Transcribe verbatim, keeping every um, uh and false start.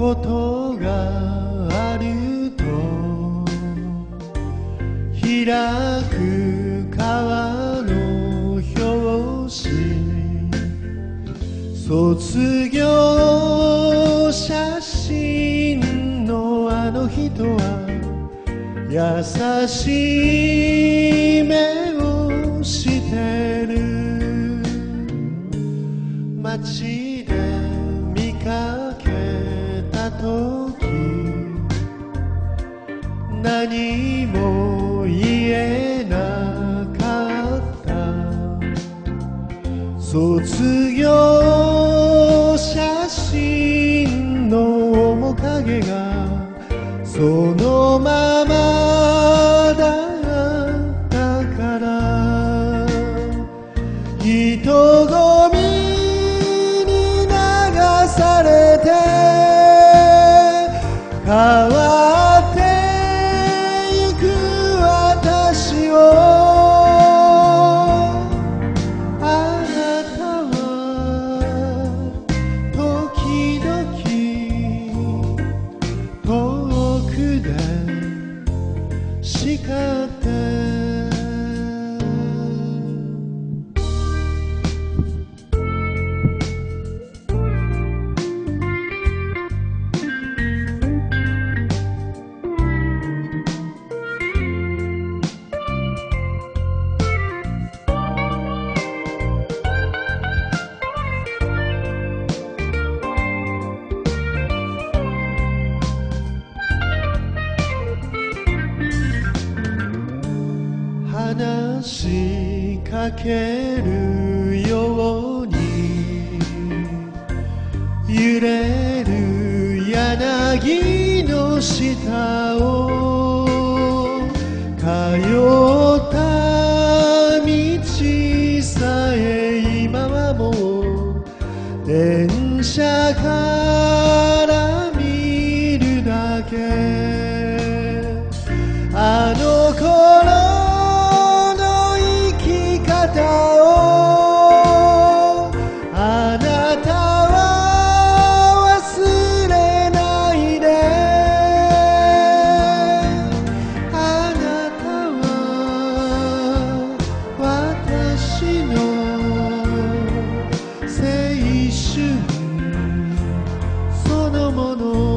ことがあると開く川の表紙卒業写真のあの人は優しい目をしてる街で見かけた時何も言えなかった卒業写真の面影がそのままだったから人混みに流されて変わってゆく私をあなたは時々遠くで叱って話しかけるように揺れる柳の下を通った道さえ今はもう電車から見るだけあの頃あなたは忘れないであなたは私の青春そのもの